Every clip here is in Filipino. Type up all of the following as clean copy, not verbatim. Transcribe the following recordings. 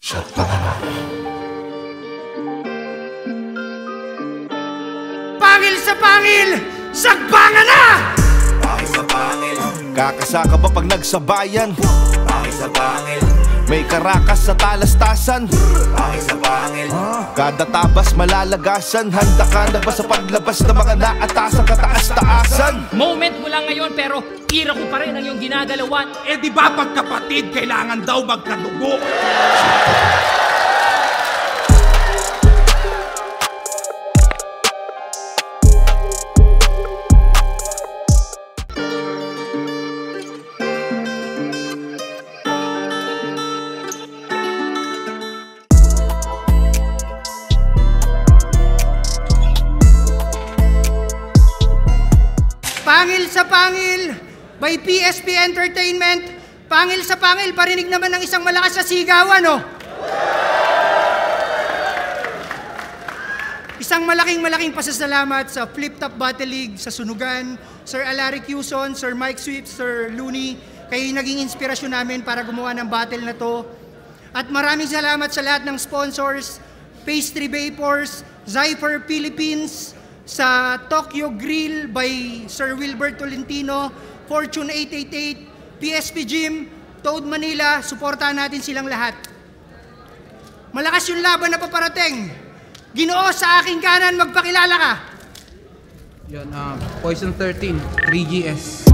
Shot ka na. Pangil sa pangil! Sagbangan na! Pangil sa pangil. Kakasaka ba pag nagsabayan? Pangil sa pangil. May karakas sa talastasan. Pangil sa pangil. Kada tabas malalagasan. Handa ka na ba sa paglabas ng mga naatasan kataas-taasan? Moment mo lang ngayon pero tira ko pa rin ang iyong ginagalawan. Eh di ba pagkapatid kailangan daw magkadugo? Pangil sa pangil by PSP Entertainment. Pangil sa pangil, parinig naman ng isang malakas na sigawan, no? Isang malaking pasasalamat sa Flip Top Battle League, sa Sunugan, Sir Alaric Yuson, Sir Mike Swift, Sir Looney. Kayo naging inspirasyon namin para gumawa ng battle na to. At maraming salamat sa lahat ng sponsors, Pastry Vapors, Zypher Philippines, sa Tokyo Grill by Sir Wilbert Tolentino, Fortune 888, PSP Gym, Toad Manila, suportahan natin silang lahat. Malakas yung laban na paparating. Ginoo sa aking kanan, magpakilala ka. Yan, Poison 13, 3GS.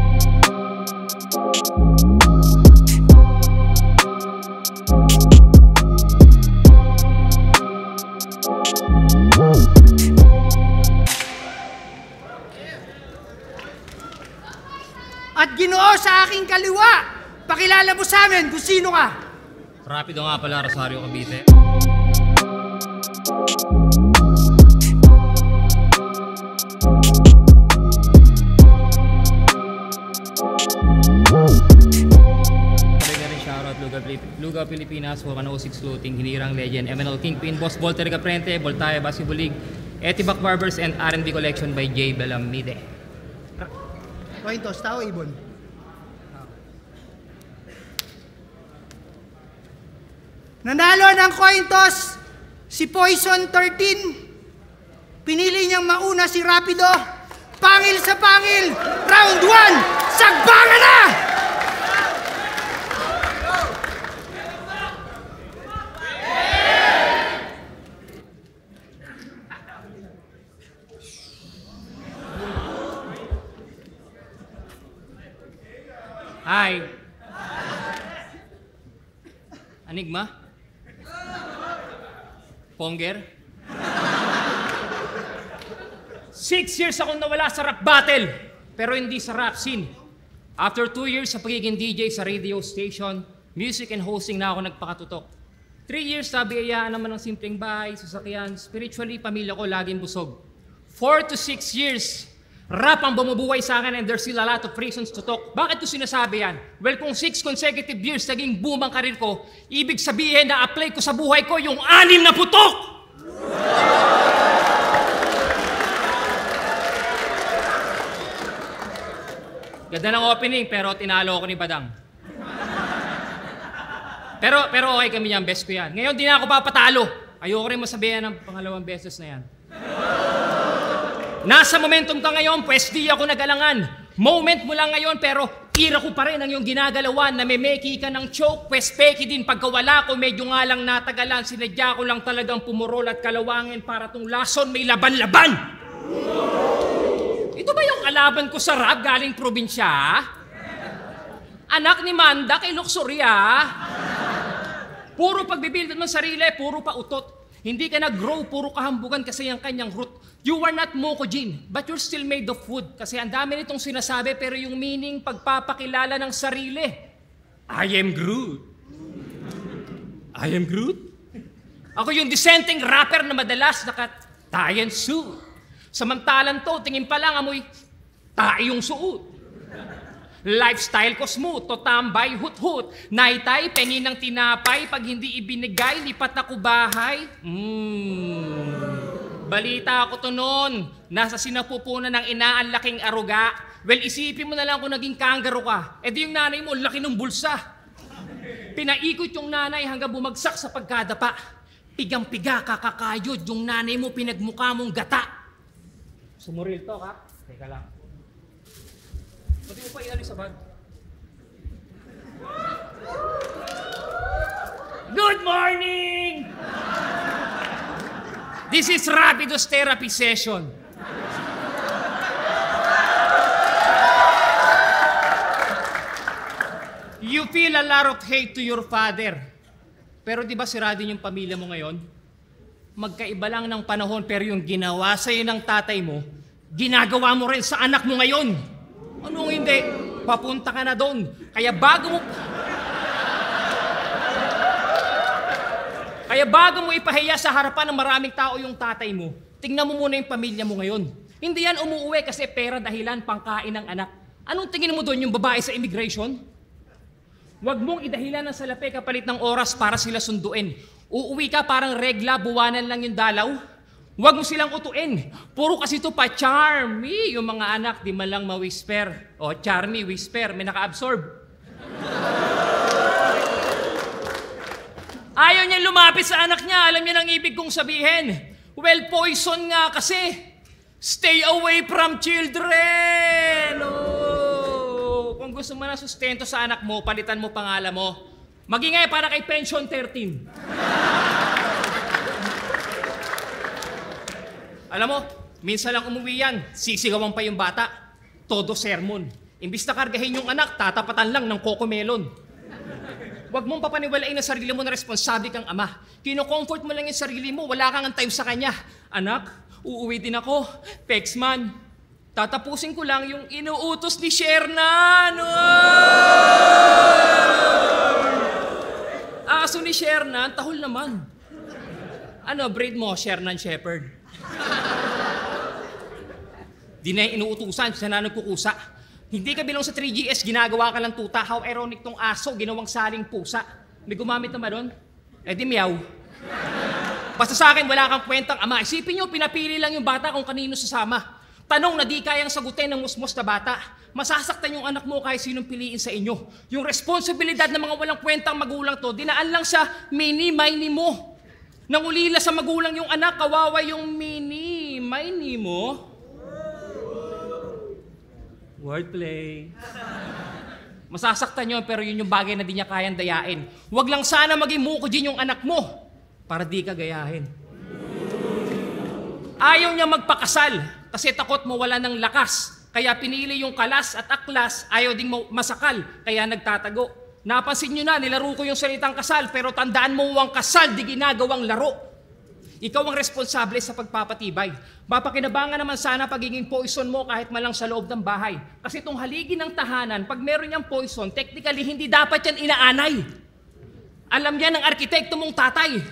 At Ginoo sa aking kaliwa, pakilala mo sa amin kung sino ka. Rapido nga pala, Rosario Cavite. Lugaw Pilipinas, 106 Looting, Hinirang Legend, MNL Kingpin, Boss Volter Caprente, Voltaire Basketball League, Etibac Barbers, and R&B Collection by J. Belamide. Cointos, tao, Ibon. Nanalo ng Cointos si Poison 13. Pinili niyang mauna si Rapido. Pangil sa pangil! Round 1! Sagbangan na! Hi. Enigma? Ponger? 6 years akong nawala sa rap battle, pero hindi sa rap scene. After 2 years sa pagiging DJ sa radio station, music and hosting na ako nagpakatutok. 3 years sa biyayaan naman ng simpleng bahay, sasakyan, spiritually, pamilya ko laging busog. 4 to 6 years, rap ang bumubuhay sa akin and there's still a lot of reasons to talk. Bakit ko sinasabi yan? Well, kung 6 consecutive years naging boom ang karir ko, ibig sabihin na apply ko sa buhay ko yung 6 na putok! Ganda ng opening, pero tinalo ako ni Badang. Pero okay kami yan, best ko yan. Ngayon, di na ako papatalo. Ayoko rin masabihan ng pangalawang beses na yan. Nasa momentum ka ngayon, pwes di ako nag-alangan. Moment mo lang ngayon, pero tira ko pa rin ang iyong ginagalawan. Namemeki ka ng choke, pwes peki din. Pagkawala ko, medyo nga lang natagalan. Sinadya ko lang talagang pumurol at kalawangin para tong lason may laban-laban. Ito ba yung kalaban ko sa rap galing probinsya? Anak ni Manda kay Luxuria. Puro pagbibuild ng sarili, puro pa utot. Hindi ka nag-grow, puro kahambugan kasi ang kanyang root. You are not Mokojin, but you're still made of food. Kasi ang dami nitong sinasabi, pero yung meaning, pagpapakilala ng sarili. I am Groot. I am Groot? Ako yung dissenting rapper na madalas naka-tie and suit. Samantalan to, tingin pa lang amoy tae yung suot. Lifestyle ko smooth, to tambay, hut-hut. Naitay, pengin ng tinapay, pag hindi ibinigay, lipat ako bahay. Balita ako to noon, nasa sinapupunan ng ina ang laking aruga. Well, isipin mo na lang kung naging kangaroo ka. Eh di yung nanay mo, laki ng bulsa. Pinaikot yung nanay hanggang bumagsak sa pagkadapa. Pigang-piga, kakakayod, yung nanay mo pinagmukha mong gata. Sumuril to, ha? Teka lang. Pati mo pa inalis sa bag. Good morning! This is Rapidos Therapy Session. You feel a lot of hate to your father. Pero di ba sira din yung pamilya mo ngayon? Magkaiba lang ng panahon pero yung ginawa sa'yo ng tatay mo, ginagawa mo rin sa anak mo ngayon. Anong hindi? Papunta ka na doon. Kaya bago mo ipahiya sa harapan ng maraming tao yung tatay mo, tingnan mo muna yung pamilya mo ngayon. Hindi yan umuuwi kasi pera dahilan pangkain ng anak. Anong tingin mo doon yung babae sa immigration? Huwag mong idahilan ng salapi kapalit ng oras para sila sunduin. Uuwi ka parang regla, buwanan lang yung dalaw. Huwag mo silang utuin. Puro kasi ito pa charmy yung mga anak, di man lang ma-whisper. O charmy, whisper, may naka-absorb. Ayaw niya lumapit sa anak niya, alam niya ng ibig kong sabihin. Well, poison nga kasi. Stay away from children! Oh. Kung gusto mo na sustento sa anak mo, palitan mo pangalan mo. Magingay para kay Pension 13. Alam mo, minsan lang umuwi yan, sisigawan pa yung bata. Todo sermon. Imbis na kargahin yung anak, tatapatan lang ng cocomelon. Huwag mong papaniwalain na sarili mo na responsable kang ama. Kino-comfort mo lang yung sarili mo, wala kang time sa kanya. Anak, uuwi din ako. Pexman, tatapusin ko lang yung inuutos ni Shernan. Aso ni Shernan, tahol naman. Ano, breed mo, Shernan Shepherd? Di na yung inuutusan, siya na nagkukusa. Hindi ka bilang sa 3GS, ginagawa ka lang tuta. How ironic tong aso, ginawang saling pusa. May gumamit naman doon? Eh di meow. Basta sa akin, wala kang kwentang ama. Isipin nyo, pinapili lang yung bata kung kanino sasama. Tanong na di kayang sagutin ng musmos na bata. Masasaktan yung anak mo kahit sinong piliin sa inyo. Yung responsibilidad ng mga walang kwentang magulang to, dinaan lang sa mini-mini mo. Nangulila sa magulang yung anak, kawawa yung mini-mini mo. Wordplay. Masasaktan yun pero yun yung bagay na di niya kayang dayain. Huwag lang sana maging muko din yung anak mo para di ka gayahin. Ayaw niya magpakasal kasi takot mawala ng lakas. Kaya pinili yung kalas at aklas, ayaw ding masakal, kaya nagtatago. Napansin nyo na, nilaro ko yung salitang kasal pero tandaan mo ang kasal di ginagawang laro. Ikaw ang responsable sa pagpapatibay. Mapakinabangan naman sana pagiging poison mo kahit malang sa loob ng bahay. Kasi itong haligi ng tahanan, pag meron niyang poison, technically hindi dapat yan inaanay. Alam yan ng arkitekto mong tatay.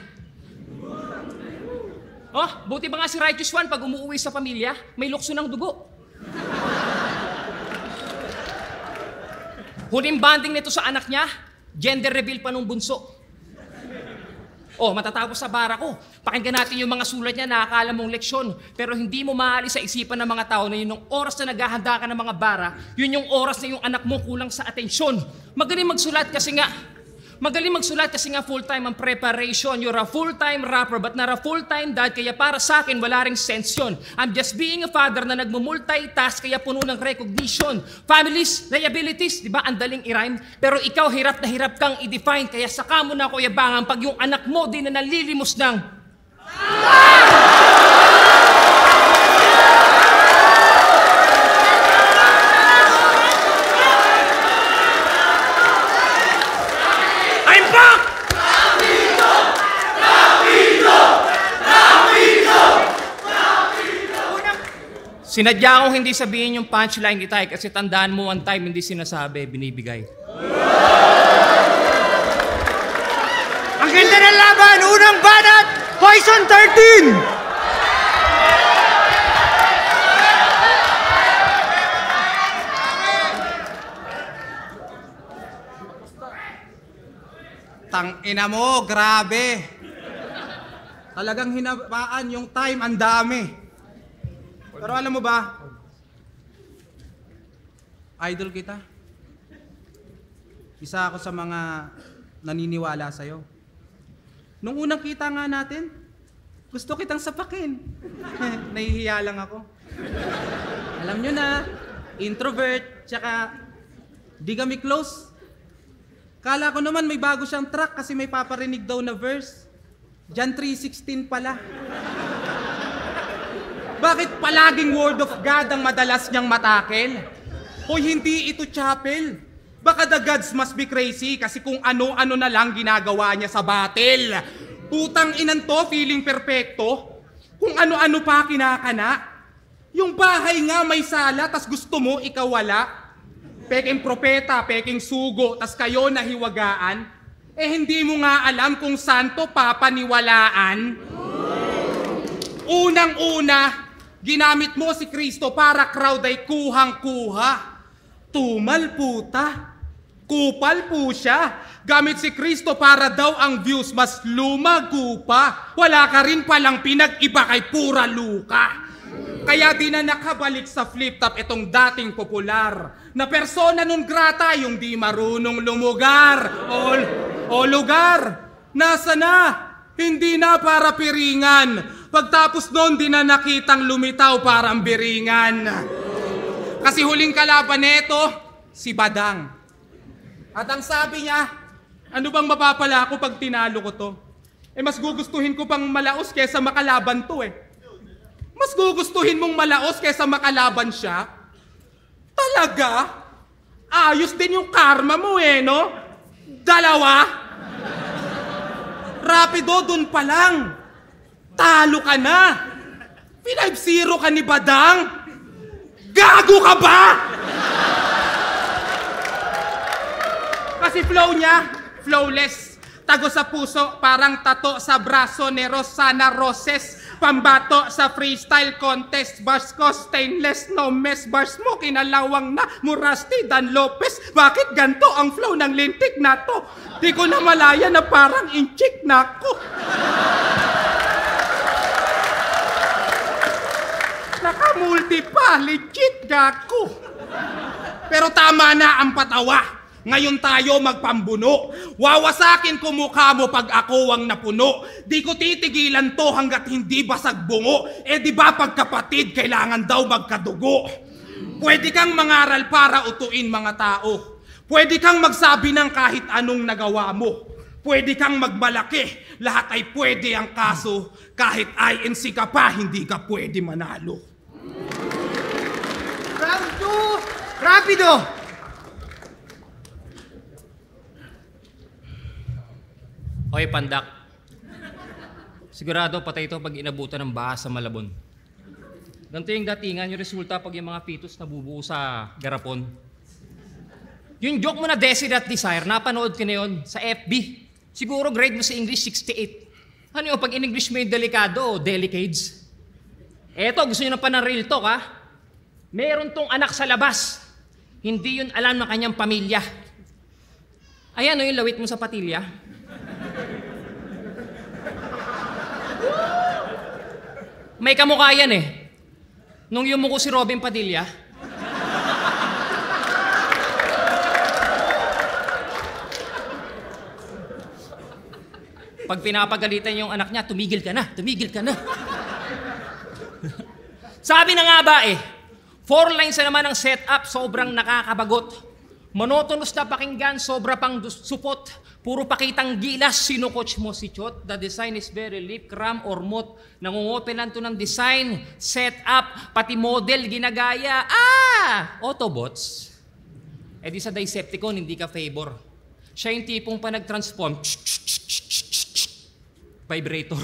Oh, buti ba nga si Righteous One pag umuwi sa pamilya, may lukso ng dugo. Huling banding nito sa anak niya, gender reveal pa nung bunso. Oh, matatapos sa bara ko. Pakinggan natin yung mga sulat niya na akala mong leksyon. Pero hindi mo maalis sa isipan ng mga tao na yun yung oras na naghahanda ka ng mga bara, yun yung oras na yung anak mo kulang sa atensyon. Magaling magsulat kasi nga full-time ang preparation. You're a full-time rapper but not a full-time dad. Kaya para sa akin, wala ring sense yun. I'm just being a father na nagmumultitask kaya puno ng recognition. Families, liabilities, di ba? Ang daling i-rhyme. Pero ikaw hirap na hirap kang i-define. Kaya saka mo na ko yabangan pag yung anak mo di na nalilimos ng... Sinadya kong hindi sabihin yung punchline itay kasi tandaan mo one time hindi sinasabi, binibigay. Ang ganda ng laban! Unang banat! Poison 13! Tangina mo, grabe. Talagang hinabaan yung time, ang dami. Pero alam mo ba, idol kita. Isa ako sa mga naniniwala sa'yo. Nung unang kita nga natin, gusto kitang sapakin. Nahihiya lang ako. Alam nyo na, introvert, tsaka di kami close. Kala ko naman may bago siyang track kasi may paparinig daw na verse. John 3:16 pala. Bakit palaging word of God ang madalas niyang matakel? Hoy, hindi ito chapel. Baka the gods must be crazy kasi kung ano-ano na lang ginagawa niya sa battle. Putang inan to, feeling perfecto. Kung ano-ano pa kinakana. Yung bahay nga may sala, tas gusto mo ikaw wala. Peking propeta, peking sugo, tas kayo nahiwagaan. Eh hindi mo nga alam kung saan to papaniwalaan. Unang-una, ginamit mo si Kristo para crowd ay kuhang-kuha. Tumal puta. Kupal po siya. Gamit si Kristo para daw ang views mas lumago pa. Wala ka rin palang pinag-iba kay pura luka. Kaya di na nakabalik sa flip top itong dating popular na persona non grata yung di marunong lumugar o lugar. Nasa na? Hindi na para piringan. Pagtapos noon di na nakitang lumitaw parang biringan. Kasi huling kalaban neto, si Badang. At ang sabi niya, ano bang mapapala ako pag tinalo ko to? Eh mas gugustuhin ko pang malaos kesa makalaban to eh. Mas gugustuhin mong malaos kesa makalaban siya? Talaga? Ayos din yung karma mo eh, no? Dalawa? Rapido dun pa lang. Talo ka na. 5-0 ka ni Badang. Gago ka ba? Kasi flow niya, flawless. Tago sa puso, parang tato sa braso ni Rosana Roses. Pambato sa freestyle contest. Bars ko stainless, no mess. Bars mo kinalawang na, Murasti Dan Lopez. Bakit ganto ang flow ng lintik na to? Di ko na malaya na parang inchik na ako. Nakamulti pa, legit gako. Pero tama na ang patawa. Ngayon tayo magpambuno. Wawasakin ko mukha mo pag ako ang napuno. Di ko titigilan to hanggat hindi basag bungo. Eh di ba pagkapatid kailangan daw magkadugo? Pwede kang mangaral para utuin mga tao. Pwede kang magsabi ng kahit anong nagawa mo. Pwede kang magmalaki. Lahat ay pwede ang kaso. Kahit INC ka pa, hindi ka pwede manalo. Round 2, rapido! Hoy, pandak. Sigurado patay ito pag inabutan ng baha sa Malabon. Ganito yung datingan, yung resulta pag yung mga fetus nabubuo sa garapon. Yung joke mo na Desire at Desire, napanood ko na yun sa FB. Siguro grade mo sa English 68. Ano yun, pag in English mo yung delikado, delicades. Eto, gusto nyo na pa ng real talk, ha? Meron tong anak sa labas. Hindi yun alam ng kanyang pamilya. Ayan, yung lawit mo sa patilya. May kamukha yan eh. Nung yumuko si Robin Padilla. Pag pinapagalitan yung anak niya, tumigil ka na, tumigil ka na. Sabi na nga ba eh, 4 lines na naman ang setup, sobrang nakakabagot. Monotonous na pakinggan, sobra pang supot. Puro pakitang gilas, sino coach mo si Chot? The design is very lip, cram, or mot. Nangungopen lang to ng design, setup, pati model, ginagaya. Autobots. Eh di sa Decepticon, hindi ka favor. Siya yung tipong pa nag-transform. Vibrator.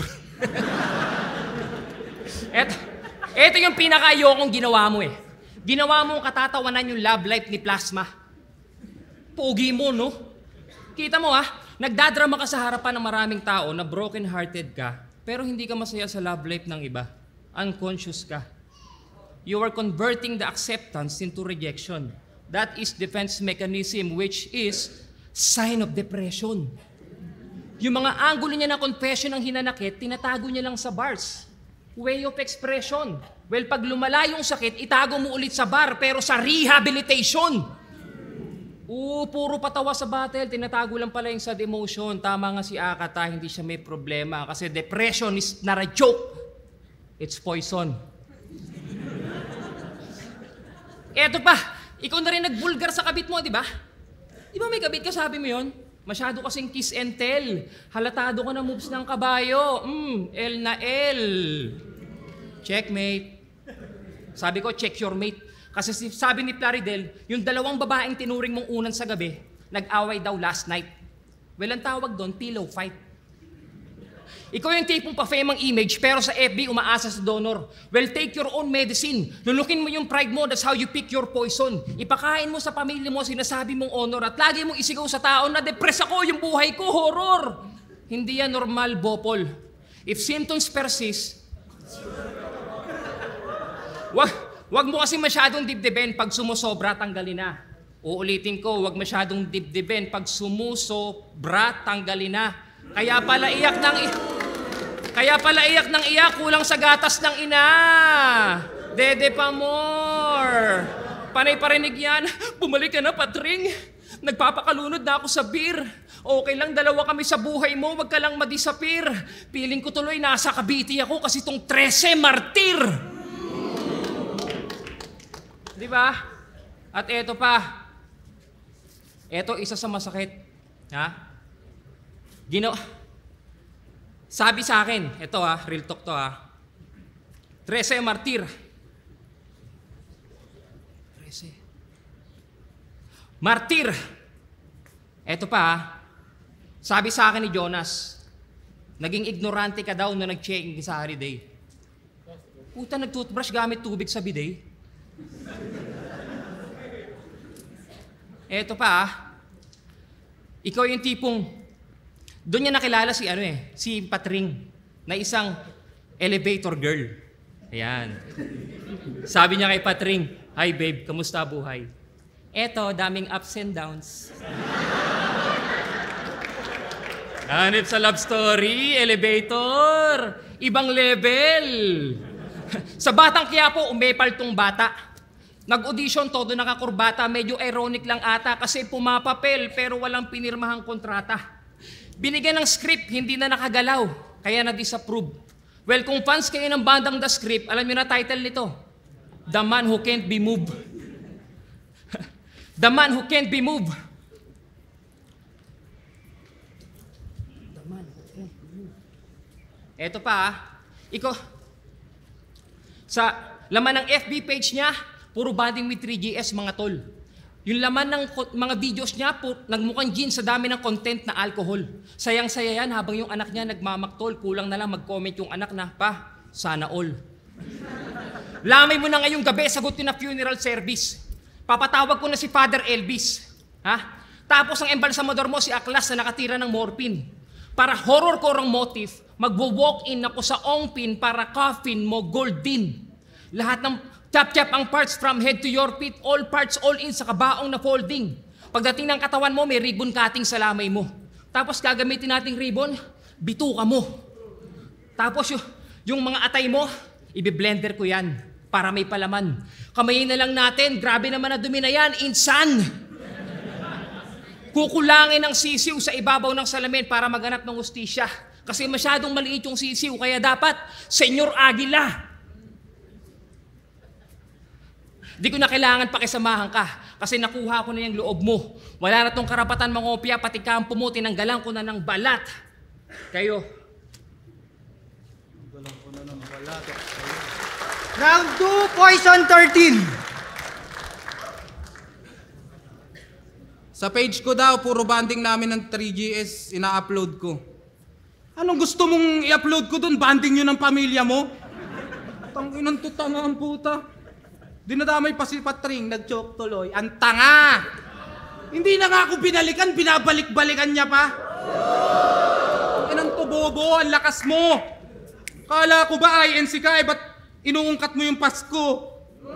Eto yung pinaka-ayokong ginawa mo eh. Ginawa mo katatawanan yung love life ni Plasma. Pogi mo, no? Kita mo nagdadrama ka sa harapan ng maraming tao na broken-hearted ka, pero hindi ka masaya sa love life ng iba. Unconscious ka. You are converting the acceptance into rejection. That is defense mechanism, which is sign of depression. Yung mga angulo niya na confession ng hinanakit, tinatago niya lang sa bars. Way of expression. Well, pag lumala yung sakit, itago mo ulit sa bar, pero sa rehabilitation. Puro patawa sa battle. Tinatago lang pala yung sad emotion. Tama nga si Akata, hindi siya may problema. Kasi depression is not a joke. It's poison. Eto pa, ikaw na rin nagbulgar sa kabit mo, di ba? Di ba may kabit ka, sabi mo yun? Masyado kasing kiss and tell. Halatado ka na moves ng kabayo. L na L. Checkmate. Sabi ko, check your mate. Kasi sabi ni Plaridel, yung dalawang babaeng tinuring mong unan sa gabi, nag-away daw last night. Well, ang tawag doon, pillow fight. Ikaw yung tipong pa-fame ang image, pero sa FB umaasa sa donor. Well, take your own medicine. Lulukin mo yung pride mo, that's how you pick your poison. Ipakain mo sa pamilya mo, sinasabi mong honor, at lagi mong isigaw sa tao na depress ako, yung buhay ko, horror. Hindi yan normal, Bopol. If symptoms persist, wag mo kasi masyadong dibdiben pag sumusobra, tanggalin na. Uulitin ko, wag masyadong dibdiben pag sumusobra, tanggalin na. Kaya pala iyak ng iyak, kulang sa gatas ng ina. Dede pa more. Panay parinig yan. Bumalik ka na, Patring. Nagpapakalunod na ako sa beer. Okay lang, dalawa kami sa buhay mo, wag ka lang madisappear. Piling ko tuloy nasa Cavite ako kasi tong 13 martir. Di ba? At eto pa. Eto isa sa masakit. Ha? Sabi sa akin, ito real talk to 13 martir. 13. Martir. Eto pa sabi sa akin ni Jonas, naging ignorante ka daw na nag-checking sa holiday. Puta, nag-toothbrush gamit tubig sa bidet. Eto pa ikaw yung tipong doon niya nakilala si Patring, na isang elevator girl. Ayan. Sabi niya kay Patring, "Hi babe, kamusta buhay?" Eto, daming ups and downs. Hanip sa love story, elevator. Ibang level. Sa Batang Quiapo, umepal tong bata. Nag-audition, todo nakakurbata. Medyo ironic lang ata kasi pumapapel pero walang pinirmahang kontrata. Binigyan ng script, hindi na nakagalaw, kaya na-disapprove. Well, kung fans kayo ng bandang The Script, alam nyo na title nito, The Man Who Can't Be Moved. The Man Who Can't Be Moved. The Man Who Can't Be Moved. Eto pa ikaw, sa laman ng FB page niya, puro banding with 3GS mga tol. Yung laman ng mga videos niya, nagmukhang gin sa dami ng content na alcohol. Sayang-saya yan habang yung anak niya nagmamaktol. Kulang na lang mag-comment yung anak na, "Pa, sana all." Lamay mo na ngayong gabi, sagutin na funeral service. Papatawag ko na si Father Elvis. Tapos ang embalsamador mo si Aklas na nakatira ng morphine. Para horror-core ang motif, magwo-walk-in ako sa ongpin para coffin mo gold din. Lahat ng chap-chap ang parts from head to your feet, all parts all in sa kabaong na folding. Pagdating ng katawan mo, may ribbon cutting sa lamay mo. Tapos gagamitin nating ribbon, bituka mo. Tapos yung mga atay mo, i-blender ko yan para may palaman. Kamayin na lang natin, grabe naman na dumi na yan, insan! Kukulangin ang sisiw sa ibabaw ng salamin para maganap ng hustisya. Kasi masyadong maliit yung sisiw, kaya dapat, Senyor Aguila. Di ko na kailangan pakisamahan ka kasi nakuha ko na yung loob mo. Wala na tong karapatan mangopya, pati kampo mo, tinanggalan ko na ng balat. Kayo. Tinanggalan ko na ng balat. Round 2, Poison 13. Sa page ko daw, puro banding namin ng 3GS, ina-upload ko. Anong gusto mong i-upload ko dun? Banding yun ng pamilya mo? Tanginang tutanga ang puta. Dinadamay pa si Patring, nag-choke tuloy. Ang tanga! Hindi na nga ako binalikan, binabalik-balikan niya pa. Inang tubobo, ang lakas mo. Kala ko ba INC ka, ba't inuungkat mo yung Pasko?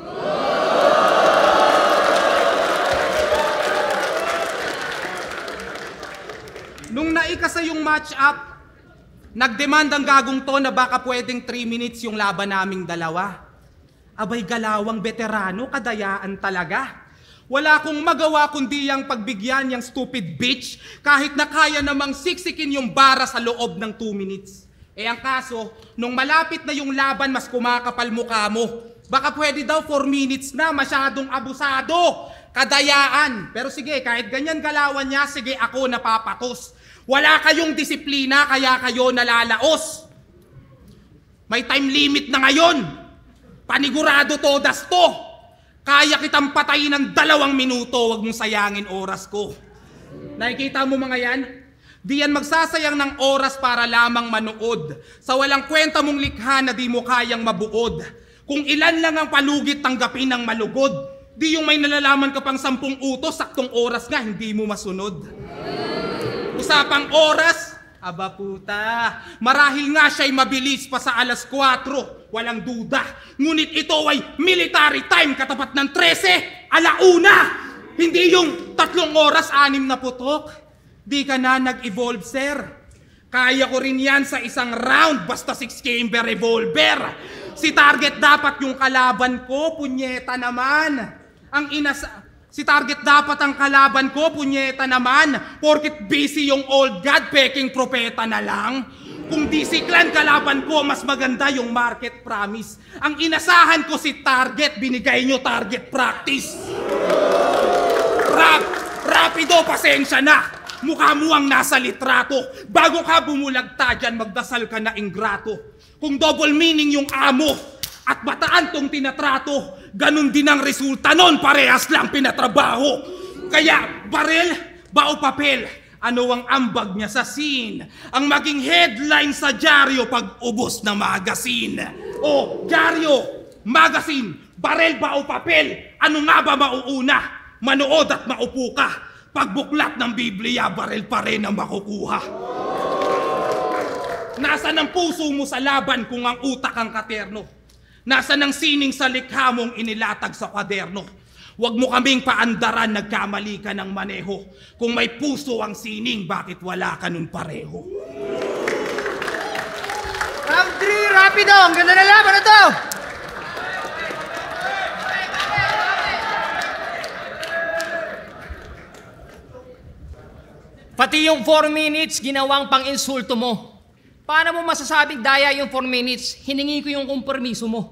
Nung naikasa yung match-up, nagdemand ang gagong to na baka pwedeng 3 minutes yung laban naming dalawa. Abay galawang veterano, kadayaan talaga. Wala akong magawa kundi yang pagbigyan yung stupid bitch kahit na kaya namang siksikin yung bara sa loob ng 2 minutes. Eh ang kaso, nung malapit na yung laban mas kumakapal mukha mo. Baka pwede daw 4 minutes na, masyadong abusado, kadayaan. Pero sige, kahit ganyan galawan niya, sige ako napapatos. Wala kayong disiplina kaya kayo nalalaos. May time limit na ngayon. Panigurado todas to. Kaya kitang patayin ng 2 minuto, wag mong sayangin oras ko. Nakikita mo mga yan? Di yan magsasayang ng oras para lamang manood. Sa walang kwenta mong likha na di mo kayang mabuod. Kung ilan lang ang palugit tanggapin ng malugod. Di yung may nalalaman ka pang 10 utos, saktong oras nga, hindi mo masunod. Usapang oras, aba puta, marahil nga siya'y mabilis pa sa 4:00, walang duda. Ngunit ito ay military time katapat ng 13, 1:00. Hindi yung 3 oras, 6 na putok. Di ka na nag-evolve, sir. Kaya ko rin yan sa isang round, basta 6-chamber revolver. Si target dapat yung kalaban ko, punyeta naman. Si target dapat ang kalaban ko, punyeta naman. Porkit busy yung old god, peking propeta na lang. Kung DC Clan kalaban ko, mas maganda yung market promise. Ang inasahan ko si target, binigay nyo target practice. Rapido, pasensya na. Mukha mo ang nasa litrato. Bago ka bumulagta dyan, magdasal ka na ingrato. Kung double meaning yung amo at bataan tong tinatrato, ganun din ang resulta nun, parehas lang pinatrabaho. Kaya baril, bao papel, ano ang ambag niya sa scene? Ang maging headline sa dyaryo pag ubos na magazine. O, dyaryo, magazine, baril, bao papel, ano nga ba mauuna? Manood at maupo ka. Pagbuklat ng Biblia, baril pa rin ang makukuha. Nasaan ang puso mo sa laban kung ang utak ang katerno? Nasaan ang sining sa likha mong inilatag sa kwaderno? Huwag mo kaming paandaran, nagkamali ka ng maneho. Kung may puso ang sining, bakit wala ka nun pareho? Round 3, rapido! Ang ganda na laban na to! Pati yung 4 minutes, ginawang pang-insulto mo. Paano mo masasabing daya yung 4 minutes? Hiningi ko yung kompromiso mo.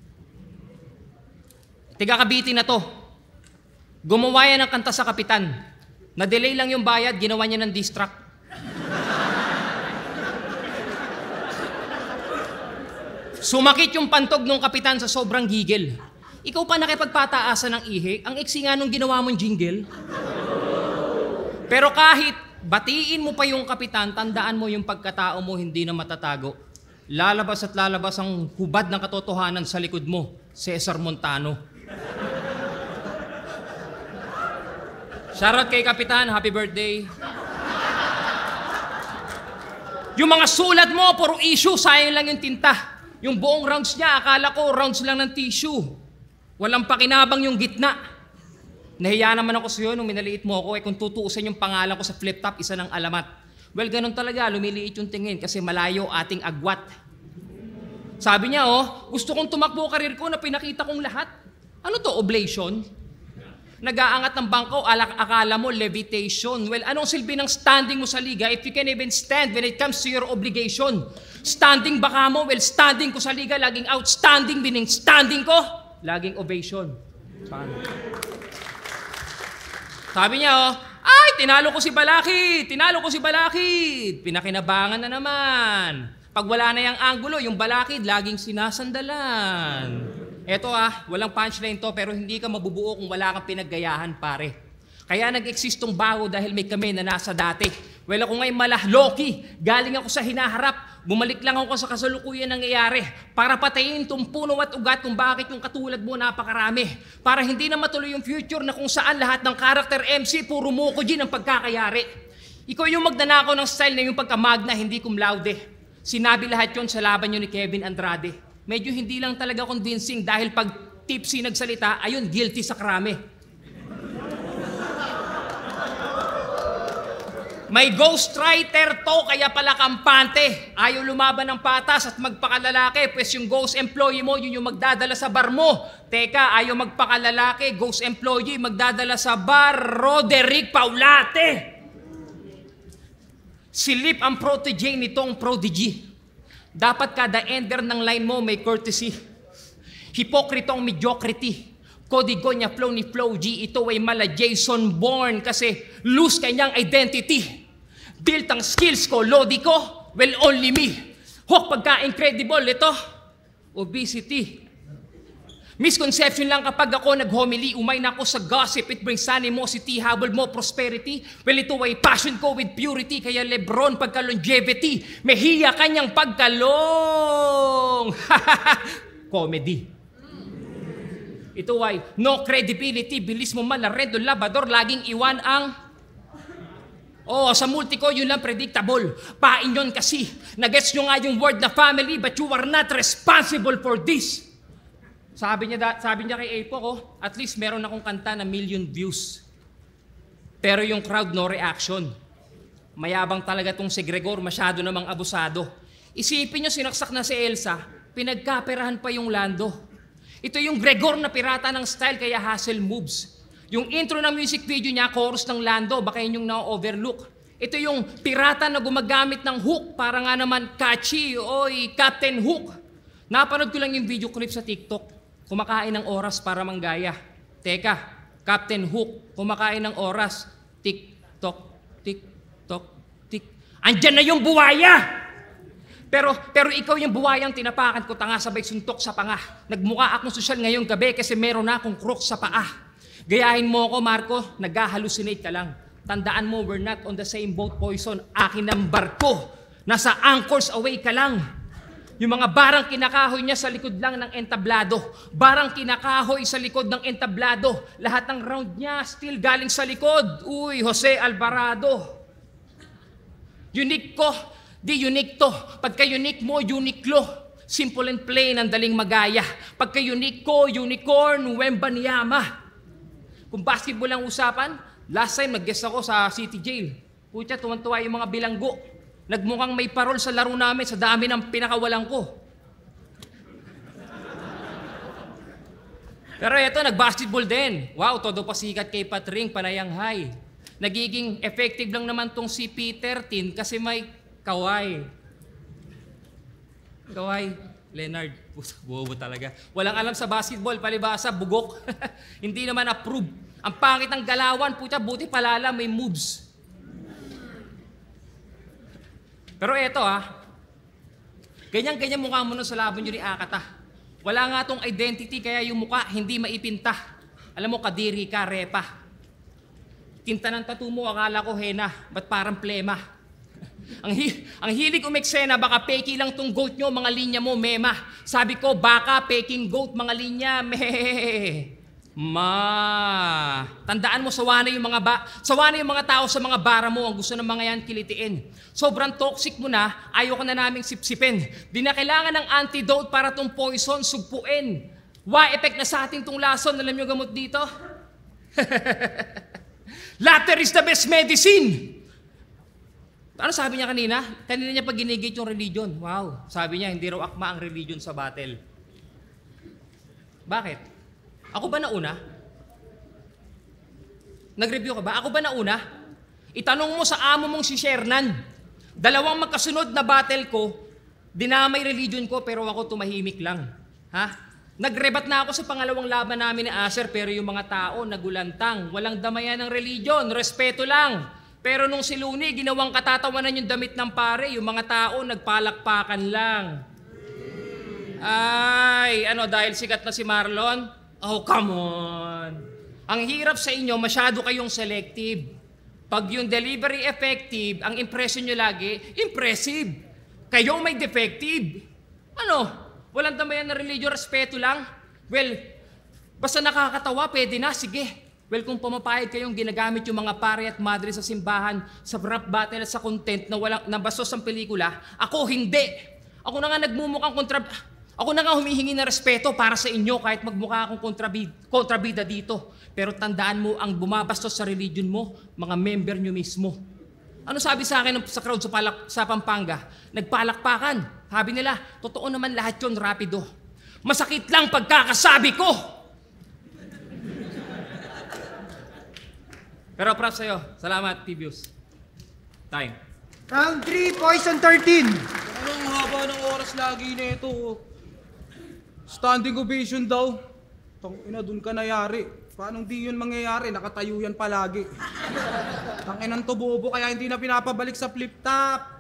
Tiga Cavite na to. Gumawa yan ng kanta sa kapitan. Na-delay lang yung bayad, ginawa niya ng diss track. Sumakit yung pantog ng kapitan sa sobrang gigil. Ikaw pa nakipagpataasan ng ihi, ang iksi nga nung ginawa mong jingle. Pero kahit batiin mo pa yung kapitan, tandaan mo yung pagkatao mo hindi na matatago. Lalabas at lalabas ang hubad ng katotohanan sa likod mo, Cesar Montano. Shoutout kay Kapitan, happy birthday. Yung mga sulat mo, puro issue, sayang lang yung tinta. Yung buong rounds niya, akala ko rounds lang ng tissue. Walang pakinabang yung gitna. Nahiya naman ako sa'yo nung minaliit mo ako, kung tutuusin yung pangalan ko sa flip top, isa ng alamat. Well, ganun talaga, lumiliit yung tingin kasi malayo ating agwat. Sabi niya, gusto kong tumakbo karir ko na pinakita kong lahat. Ano to, oblation? Nag-aangat ng bangko, akala mo levitation. Well, anong silbi ng standing mo sa liga if you can even stand when it comes to your obligation? Standing baka mo, well, standing ko sa liga, laging outstanding, meaning standing ko, laging ovation. Paano? Sabi niya, ay, tinalo ko si Balakid, pinakinabangan na naman. Pag wala na yung angulo, yung Balakid, laging sinasandalan. Eto walang punchline to, pero hindi ka mabubuo kung wala kang pinaggayahan, pare. Kaya nag-exist tong bago dahil may kami na nasa dati. Well, ako nga'y malahloki, galing ako sa hinaharap, bumalik lang ako sa kasalukuyan nangyayari para patayin tong puno at ugat kung bakit yung katulad mo napakarami. Para hindi na matuloy yung future na kung saan lahat ng karakter MC puro Mokojin ang pagkakayari. Ikaw yung magnanakaw ng style na yung pagkamagna, hindi cum laude. Sinabi lahat yon sa laban nyo ni Kevin Andrade. Medyo hindi lang talaga convincing dahil pag tipsy nagsalita, ayun, guilty sa krame. May ghostwriter to, kaya pala kampante. Ayaw lumaban ng patas at magpakalalaki, pues yung ghost employee mo, yun yung magdadala sa bar mo. Teka, ayaw magpakalalaki, ghost employee, magdadala sa bar, Roderick Paulate. Silip ang protege nitong prodigy. Dapat kada ender ng line mo may courtesy. Hipokritong mediocrity. Kodigo niya flow ni Flow G, ito ay mala Jason Bourne kasi lose kanyang identity. Built ang skills ko, lodi ko, well only me. Hok pagka-incredible, ito, obesity. Misconception lang kapag ako nag-homily, umay na ako sa gossip, it brings animosity, habol mo prosperity. Well, ito ay passion ko with purity, kaya Lebron pagka-longevity, mehiya kanyang pagkalong. Comedy. Ito ay no credibility, bilis mo Malaredo, Labrador, laging iwan ang... sa multi ko, yun lang predictable. Pain yun kasi. Nagets nyo nga yung word na family, but you are not responsible for this. Sabi niya kay Apo, at least meron akong kanta na 1,000,000 views. Pero yung crowd, no reaction. Mayabang talaga tong si Gregor, masyado namang abusado. Isipin nyo, sinaksak na si Elsa, pinagkaperahan pa yung Lando. Ito yung Gregor na pirata ng style, kaya hustle moves. Yung intro ng music video niya, chorus ng Lando, baka yun yung na-overlook. Ito yung pirata na gumagamit ng hook, para nga naman catchy, Captain Hook. Napanood ko lang yung video clip sa TikTok, kumakain ng oras para manggaya. Teka, Captain Hook, kumakain ng oras, TikTok, TikTok, tik. Andyan na yung buwaya! Pero ikaw yung buwayang tinapakan ko, tanga sabay suntok sa panga. Nagmukha akong sosyal ngayong gabi kasi meron na akong crook sa paa. Gayahin mo ako, Marco, nag-hallucinate ka lang. Tandaan mo, we're not on the same boat, Poison. Akin ang barko. Nasa anchors away ka lang. Yung mga barang kinakahoy niya sa likod lang ng entablado. Barang kinakahoy sa likod ng entablado. Lahat ng round niya still galing sa likod. Uy, Jose Alvarado. Unique ko. Di unique to. Pagka unique mo, Uniqlo. Simple and plain, ang daling magaya. Pagka unique ko, unicorn, Wembanyama. Kung basketball ang usapan, last time nag-guest ako sa City Jail. Putya, tuwan-tuwa yung mga bilanggo. Nagmukhang may parol sa laro namin sa dami ng pinakawalan ko. Pero eto, nag-basketball din. Wow, todo pasikat kay Patring, panayang high. Nagiging effective lang naman tong si Peter Tin kasi may Kaway. Leonard. Bobo talaga. Walang alam sa basketball, palibasa, bugok. Hindi naman approve. Ang pangit ng galawan, puta, buti palala, may moves. Pero eto ganyan-ganyan mukha mo nun sa laban nyo ni Akata. Wala nga tong identity, kaya yung mukha hindi maipinta. Alam mo, kadiri ka, repa. Tinta ng tattoo mo, akala ko hena, ba't parang plema? Ang hilig umeksena, baka peki lang tong goat nyo, mga linya mo, mema. Sabi ko, baka peking goat, mga linya, Tandaan mo, sawa na yung mga tao sa mga bara mo, ang gusto ng mga yan kilitiin. Sobrang toxic mo na, ayaw ka na naming sipsipin. Di na kailangan ng antidote para tong poison sugpuin. Effect na sa ating tong lason, alam nyo gamot dito? Latter is the best medicine! Ano sabi niya kanina? Kanina niya pag ginigate yung religion. Wow. Sabi niya, hindi raw akma ang religion sa battle. Bakit? Ako ba nauna? Nag-review ka ba? Ako ba nauna? Itanong mo sa amo mong si Shernan. 2 magkasunod na battle ko, dinamay religion ko pero ako tumahimik lang. Nagrebat na ako sa pangalawang laban namin ni Asher pero yung mga tao nagulantang. Walang damayan ng religion, respeto lang. Pero nung si Looney, ginawang katatawanan yung damit ng pare, yung mga tao nagpalakpakan lang. Ay, dahil sikat na si Marlon? Oh, come on. Ang hirap sa inyo, masyado kayong selective. Pag yung delivery effective, ang impression nyo lagi, impressive. Kayo may defective. Walang damayan na religion, respeto lang? Well, basta nakakatawa, pwede na, sige. Well, kung pumapayag kayong ginagamit yung mga pare at madre sa simbahan, sa rap battle at sa content na walang nabastos ang pelikula, ako hindi. Ako na nga ako na nga humihingi ng respeto para sa inyo kahit magmukha akong kontrabida dito. Pero tandaan mo, ang bumabastos sa religion mo, mga member nyo mismo. Ano sabi sa akin sa crowd sa Pampanga? Nagpalakpakan. Sabi nila, totoo naman lahat yun, Rapido. Masakit lang pagkakasabi ko. Pero props sa'yo. Salamat, Tibius. Time. Round 3, Poison 13. Anong haba ng oras lagi na ito? Standing ovation daw. Tangina, dun ka nayari. Paano di yun mangyayari? Nakatayo yan palagi. Tanginang tubobo, kaya hindi na pinapabalik sa flip top.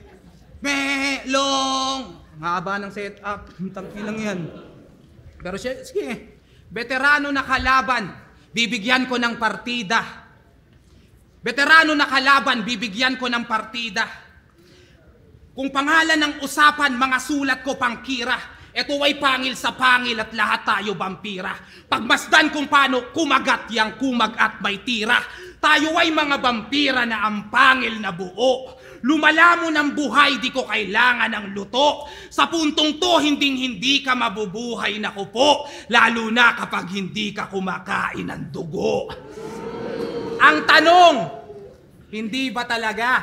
Melong! Ang haba ng setup. Tanginang yan. Pero siya, sige. Veterano na kalaban, bibigyan ko ng partida. Veterano na kalaban, bibigyan ko ng partida. Kung pangalan ng usapan, mga sulat ko pangkira. Ito ay pangil sa pangil at lahat tayo vampira. Pagmasdan kung paano kumagat yang kumag at may tira. Tayo ay mga vampira na ang pangil na buo. Lumalamon ng buhay, di ko kailangan ng luto. Sa puntong to, hindi ka mabubuhay na kupo. Lalo na kapag hindi ka kumakain ng dugo. Ang tanong, hindi ba talaga?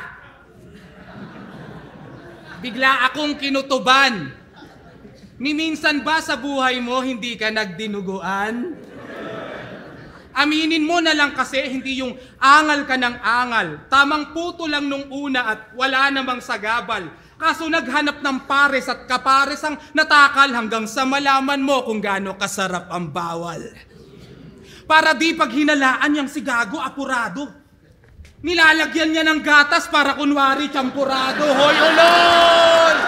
Bigla akong kinutuban. Ni minsan ba sa buhay mo hindi ka nagdinuguan? Aminin mo na lang kasi hindi yung angal ka ng angal. Tamang puto lang nung una at wala namang sagabal. Kaso naghanap ng pares at kapares ang natakal hanggang sa malaman mo kung gaano kasarap ang bawal. Para di pag hinalaan niyang si Gago apurado. Nilalagyan niya ng gatas para kunwari champurado. Hoy, ulol!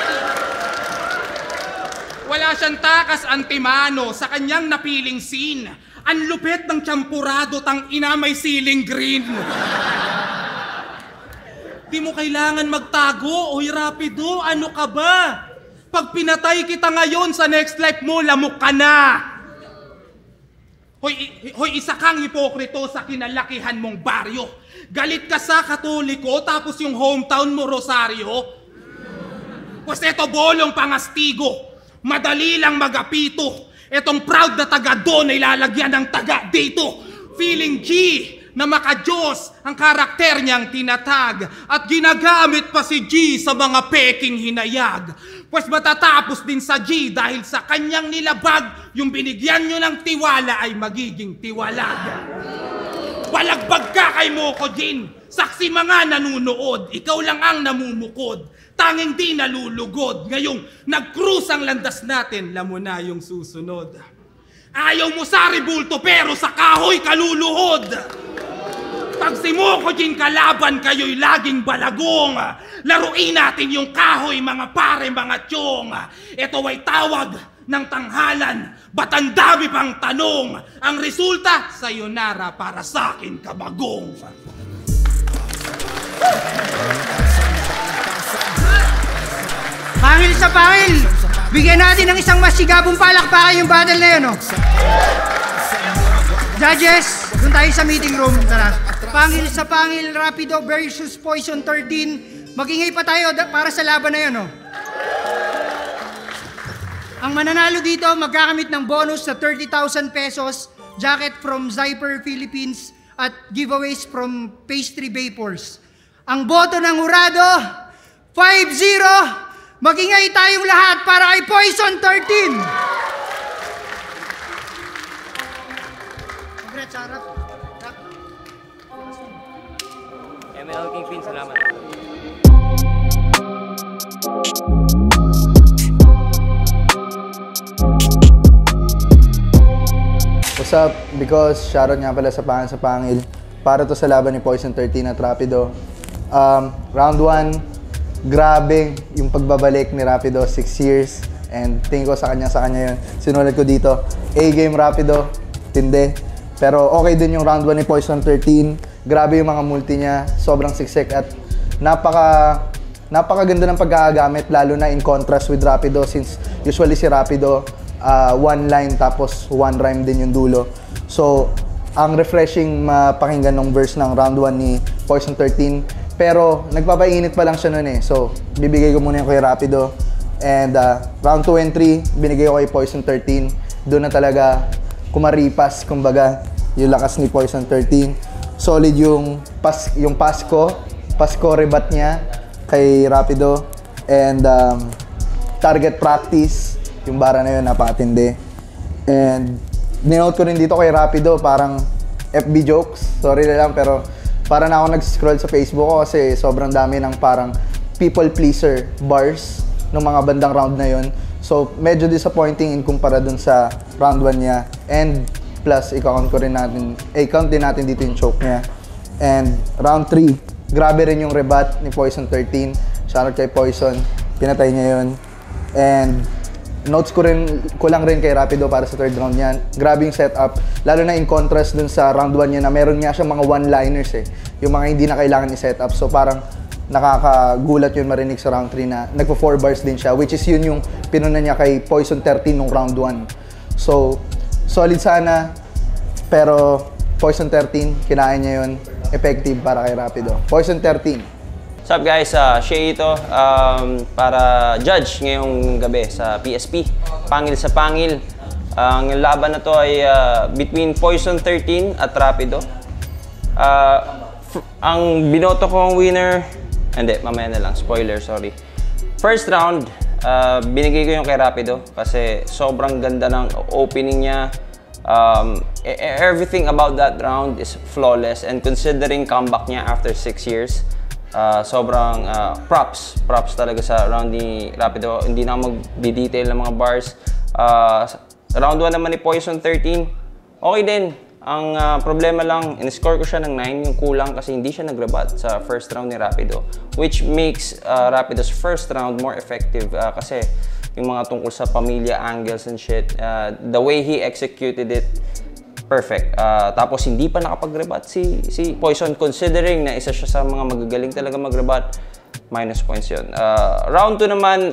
Wala siyang takas antimano sa kanyang napiling scene. Ang lupit ng champurado, tang ina may ceiling green. Di mo kailangan magtago, oy Rapido, ano ka ba? Pag pinatay kita ngayon sa next life mo, lamok ka na. Hoy, isa kang hipokrito sa kinalakihan mong baryo. Galit ka sa Katoliko, tapos yung hometown mo, Rosario. Pues eto bolong pangastigo, madali lang magapito. Etong proud na taga doon ay lalagyan ng taga dito. Feeling G na maka-Diyos ang karakter niyang tinatag. At ginagamit pa si G sa mga peking hinayag. Pues matatapos din sa G dahil sa kanyang nilabag, yung binigyan nyo ng tiwala ay magiging tiwalag. Balagbag ka kay Moko Jin, saksi mga nanunood, ikaw lang ang namumukod. Tanging di nalulugod, ngayong nag-cruise ang landas natin, lamo na yung susunod. Ayaw mo sa ribulto pero sa kahoy kaluluhod. Pag si Moko Jin kalaban, kayo'y laging balagong. Laruin natin yung kahoy, mga pare, mga tiyong. Ito ay tawag ng tanghalan, ba't ang dami pang tanong? Ang resulta, sayonara para sa akin kabagong. Pangil sa pangil! Bigyan natin ng isang masigabong palakpakan yung battle na yun, no? Judges, doon tayo sa meeting room. Tara. Pangil sa pangil, Rapido versus Poison 13. Magingay pa tayo para sa laban na yun, no? Ang mananalo dito, magkakamit ng bonus sa 30,000 pesos, jacket from Zyper Philippines, at giveaways from Pastry Vapors. Ang boto ng hurado, 5-0! Magingay tayong lahat para kay Poison 13! Congrats, Arap. ML Kingpin, salamat. What's up? Because shoutout nga pala sa Pangil. Para to sa laban ni Poison 13 at Rapido. Round 1, grabe yung pagbabalik ni Rapido, 6 years. And tingin ko sa kanya yun. Sinulat ko dito, A-game Rapido, tindi. Pero okay din yung round 1 ni Poison 13. Grabe yung mga multi niya, sobrang siksik at napakaganda ng pagkakagamit, lalo na in contrast with Rapido since usually si Rapido, one line tapos one rhyme din yung dulo. So, ang refreshing mapakinggan ng verse ng round 1 ni Poison 13. Pero nagpapainit pa lang siya nun eh. So, bibigay ko muna yung kay Rapido. And round 2 and 3, binigay ko kay Poison 13. Doon na talaga kumaripas, kumbaga, yung lakas ni Poison 13. Solid yung pass ko. Pasko rebat niya kay Rapido. And target practice, yung bara na yun, napakatindi. And ninote ko rin dito kay Rapido, parang FB jokes. Sorry na lang, pero parang ako nag-scroll sa Facebook ko kasi sobrang dami ng parang people pleaser bars ng mga bandang round na yun. So, medyo disappointing in kumpara dun sa round 1 niya. And plus, i-count din natin dito yung choke niya. And round 3, grabe rin yung rebat ni Poison 13. Shoutout kay Poison, pinatay niya yun. And notes ko lang rin kay Rapido para sa third round niyan. Grabe yung setup, lalo na in contrast dun sa round 1 niya na meron niya siyang mga one-liners yung mga hindi na kailangan i-setup. So parang nakakagulat yun marinig sa round 3 na nagpo 4 bars din siya, which is yun yung pinuna niya kay Poison 13 nung round 1. So solid sana, pero Poison 13, kinain niya yun, effective para kay Rapido. Poison 13. What's up guys, Shay ito para judge ngayong gabi sa PSP, Pangil sa Pangil. Ang laban na to ay between Poison 13 at Rapido. Ang binoto kong winner, hindi, mamaya na lang, spoiler, sorry. First round, binigay ko yung kay Rapido kasi sobrang ganda ng opening niya. Everything about that round is flawless, and considering comeback niya after 6 years, sobrang props talaga sa round ni Rapido. Hindi na mag-detail ng mga bars. Round 1 naman ni Poison 13, okay din. Ang problema lang, in-score ko siya ng 9, yung kulang kasi hindi siya nag-rebat sa first round ni Rapido, which makes Rapido's first round more effective kasi yung mga tungkol sa pamilya angles and shit, the way he executed it, perfect. Tapos hindi pa nakapag-rebat si Poison, considering na isa siya sa mga magagaling talaga mag-rebat, minus points yun. Round 2 naman,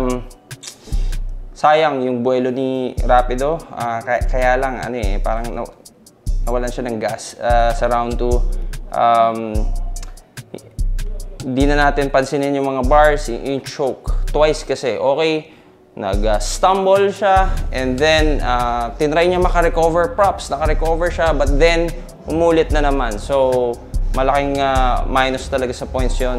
sayang yung buwelo ni Rapido, kaya lang parang nawalan siya ng gas sa round 2. Hindi na natin pansinin yung mga bars, yung choke. Twice kasi, okay, nag-stumble siya, and then tinry niya makarecover, props, nakarecover siya, but then umulit na naman. So, malaking minus talaga sa points yun.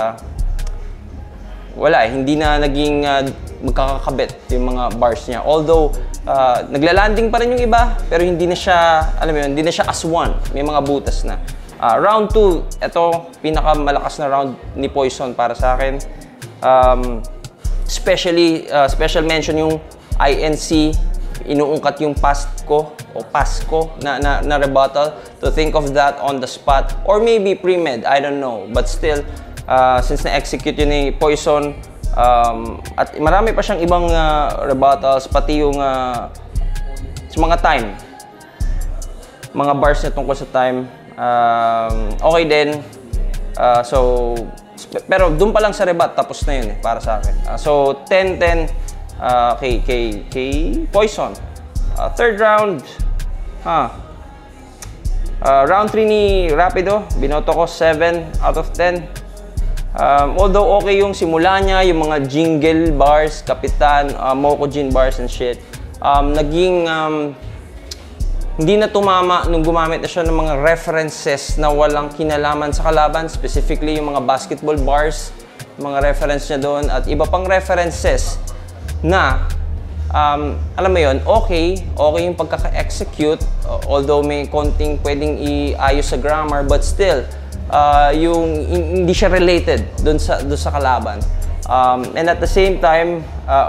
Wala, hindi na naging magkakakabit yung mga bars niya. Although, naglalanding pa rin yung iba, pero hindi na siya, alam mo yun, hindi na siya as one. May mga butas na. Round 2, ito, pinakamalakas na round ni Poison para sa akin. Especially, special mention yung INC, inuungkat yung Pasko na rebuttal. To think of that on the spot, or maybe pre-med, I don't know. But still, since na-execute yun ni Poison, at marami pa siyang ibang rebuttals, pati yung sa mga time, mga bars na tungkol sa time, okay din. Pero doon pa lang sa rebat, tapos na yun para sa akin. So 10-10 kay Poison. Third round, round 3 ni Rapido, binoto ko 7 out of 10. Although okay yung simula niya, yung mga jingle bars, Kapitan, Mokojin bars and shit, naging hindi na tumama nung gumamit na siya ng mga references na walang kinalaman sa kalaban, specifically yung mga basketball bars, mga reference niya doon, at iba pang references na alam mo yun, okay yung pagkaka-execute, although may konting pwedeng iayos sa grammar, but still yung hindi siya related doon sa kalaban. And at the same time,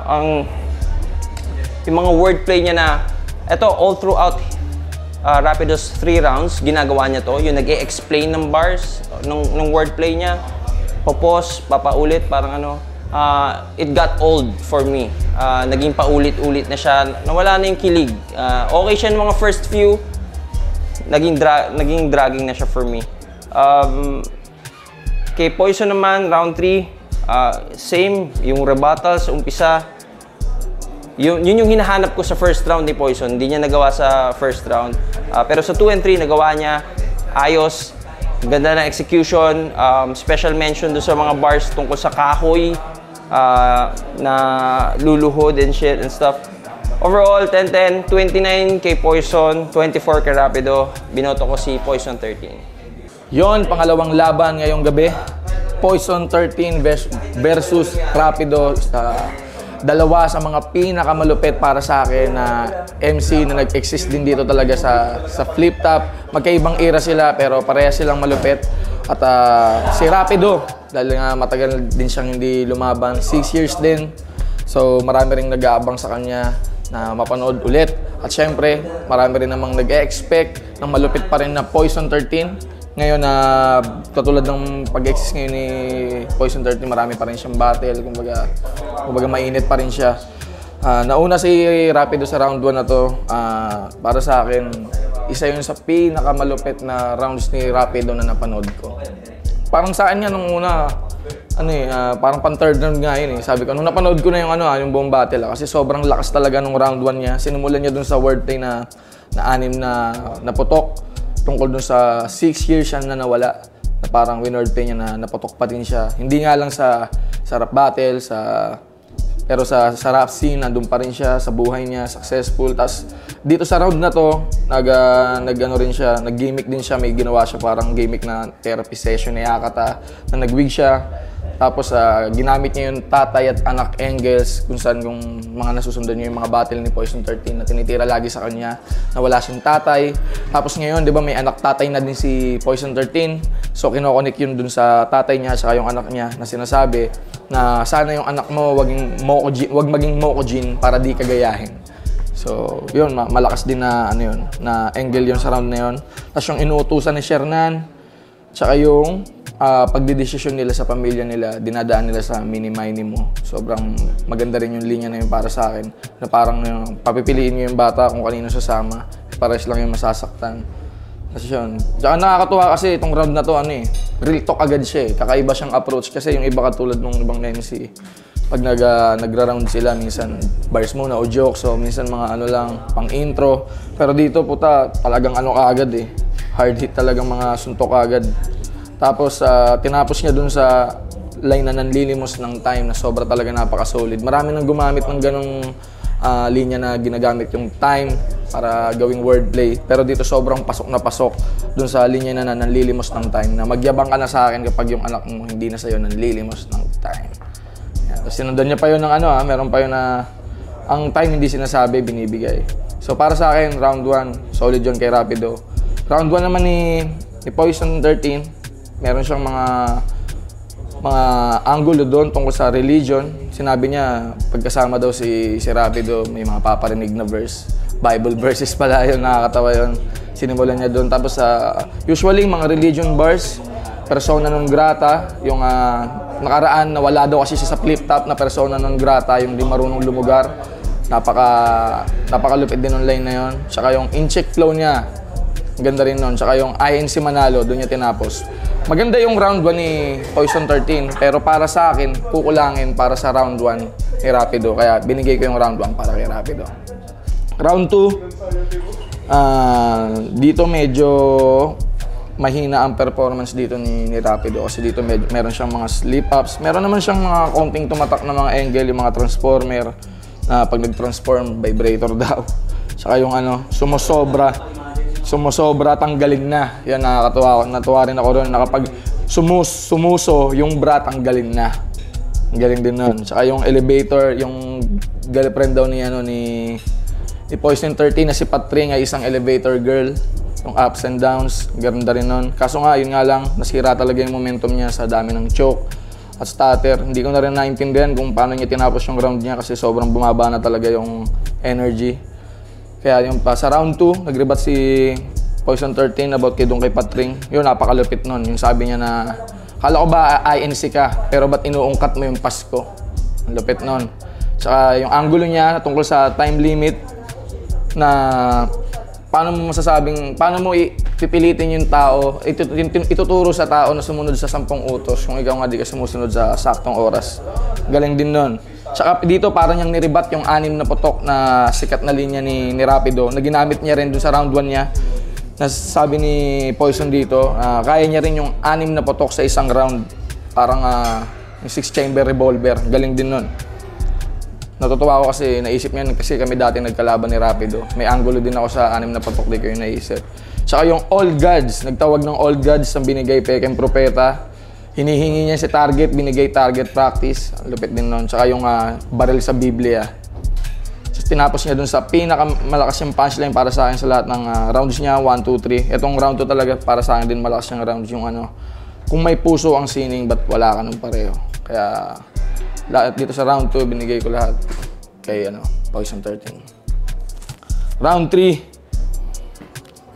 yung mga wordplay niya na ito all throughout Rapido's 3 rounds, ginagawa niya to, yung nag-e-explain ng bars ng wordplay niya, papos, papaulit, parang it got old for me. Naging paulit-ulit na siya, nawala na yung kilig. Okay siya ng mga first few, naging dragging na siya for me. Kay Poison naman, round 3, same, yung rebuttals, umpisa, yun yung hinahanap ko sa first round ni Poison, hindi niya nagawa sa first round. Pero sa 2 and 3, nagawa niya, ayos, ganda na execution, special mention doon sa mga bars tungkol sa kahoy, na luluhod and shit and stuff. Overall, 10-10, 29 kay Poison, 24 kay Rapido, binoto ko si Poison 13. Yon, pangalawang laban ngayong gabi. Poison 13 versus Rapido. Dalawa sa mga pinakamalupit para sa akin na MC na nag-exist din dito talaga sa flip top. Magkaibang era sila pero parehas silang malupit. At si Rapido, dahil nga matagal din siyang hindi lumaban, 6 years din. So marami ring nag-aabang sa kanya na mapanood ulit. At syempre, marami rin namang nag-expect ng malupit pa rin na Poison 13. Ngayon na katulad ng pag-exist ngayon ni Poison 13, marami pa rin siyang battle, kumbaga mainit pa rin siya. Nauna si Rapido sa round 1 na to, para sa akin, isa yun sa pinakamalupit na rounds ni Rapido na napanood ko. Parang sa akin nga nung una, parang pan third round nga yun eh. Sabi ko, nung napanood ko na yung buong battle, kasi sobrang lakas talaga nung round 1 niya. Sinimulan niya dun sa wordplay na 6 na putok. Tungkol dun sa 6 years siya na nawala, na parang win-wordplay niya na naputok pa din siya. Hindi nga lang sa rap battle, pero sa rap scene, nandun pa rin siya, sa buhay niya, successful. Tapos dito sa round na to, nag-gimmick din siya, may ginawa siya parang gimmick na therapy session ni Yakata, na nag-wig siya. Tapos ginamit niya yung tatay at anak angles kung saan yung mga nasusundan niya yung mga battle ni Poison 13 na tinitira lagi sa kanya na wala siyang tatay. Tapos ngayon, di ba may anak tatay na din si Poison 13. So kinokonik yun dun sa tatay niya at yung anak niya na sinasabi na sana yung anak mo wag maging Mokojin para di kagayahin. So yun, malakas din na na angle yun sa round na yun. Tapos yung inuutusan ni Shernan, tsaka yung pagdidesisyon nila sa pamilya nila, dinadaan nila sa mini-mini mo. Sobrang maganda rin yung linya na yun para sa akin. Na parang papipiliin nyo yung bata kung kanino sasama. Pares lang yung masasaktan. Kasi yun. Tsaka nakakatuwa kasi itong round na to, real talk agad siya eh. Kakaiba siyang approach kasi yung iba katulad ng ibang MC. Pag nagra-round sila, minsan bars muna o jokes, so minsan mga lang, pang intro. Pero dito puta, talagang kaagad eh. Hard hit talagang mga suntok agad. Tapos tinapos niya dun sa line na nanlilimos ng time na sobra talaga napaka-solid. Marami nang gumamit ng ganong linya na ginagamit yung time para gawing wordplay. Pero dito sobrang pasok na pasok dun sa linya na nanlilimos ng time. Na magyabang ka na sa akin kapag yung anak mo hindi na sa'yo nanlilimos ng time. Yan. Tapos sinundan niya pa yun ng meron pa yun na ang time hindi sinasabi, binibigay. So para sa akin, round 1, solid yun kay Rapido. Round 1 naman ni Poison 13, meron siyang mga angulo doon tungkol sa religion. Sinabi niya, pagkasama daw si Rapido, may mga paparinig na verse. Bible verses pala yun, nakakatawa yun. Sinimulan niya doon. Tapos usually, mga religion bars, persona non grata, yung nakaraan, nawala daw kasi siya sa flip top na persona non grata, yung di marunong lumugar. Napakalupit din yung line na yun. Tsaka yung in-check flow niya, ganda rin nun. Tsaka yung INC Manalo, doon niya tinapos. Maganda yung round 1 ni Poison 13, pero para sa akin, kukulangin para sa round 1 ni Rapido. Kaya binigay ko yung round 1 para kay Rapido. Round 2, dito medyo mahina ang performance dito ni Rapido. Kasi dito meron siyang mga slip-ups. Meron naman siyang mga konting tumatak na mga angle, yung mga transformer. Na pag nag-transform, vibrator daw. Tsaka yung sumusobra, tanggalin na. Yan, nakakatuwa. Natuwa rin ako ron. Nakapag sumuso, yung bra, tanggalin na. Ang galing din nun. Tsaka yung elevator, yung girlfriend daw ni Poison 13 na si Patring ay isang elevator girl. Yung ups and downs, ganda rin nun. Kaso nga, yun nga lang, nasira talaga yung momentum niya sa dami ng choke at stutter. Hindi ko na rin naintindihan kung paano niya tinapos yung round niya kasi sobrang bumaba na talaga yung energy. Kaya yung sa round 2, nagrebat si Poison 13 about kay Patring. Yun, napakalupit nun. Yung sabi niya na, kala ko ba INC ka, pero ba't inuungkat mo yung Pasko? Ang lupit nun. Tsaka yung angulo niya tungkol sa time limit na paano mo pipilitin yung tao, ituturo sa tao na sumunod sa 10 utos kung ikaw nga di ka sumusunod sa saktong oras. Galing din nun. Tsaka dito parang niyang niribat yung 6 na putok na sikat na linya ni Rapido na ginamit niya rin dun sa round 1 niya. Nasabi ni Poison dito, kaya niya rin yung 6 na putok sa isang round. Parang yung 6-chamber revolver. Galing din nun. Natutuwa ako kasi naisip niya kasi kami dati nagkalaban ni Rapido. May angulo din ako sa 6 na putok, di ko yung naisip. Tsaka yung All Gods, nagtawag ng All Gods ang binigay Peking Propeta. Hinihingi niya si target, binigay target practice. Ang lupit din nun. Tsaka yung baril sa Biblia. So, tinapos niya dun sa pinakamalakas yung punchline para sa akin sa lahat ng rounds niya, 1, 2, 3. Itong round 2 talaga para sa akin din malakas yung rounds yung kung may puso ang sining, ba't wala ka nung pareho. Kaya lahat dito sa round 2, binigay ko lahat kay Poison 13. Round 3.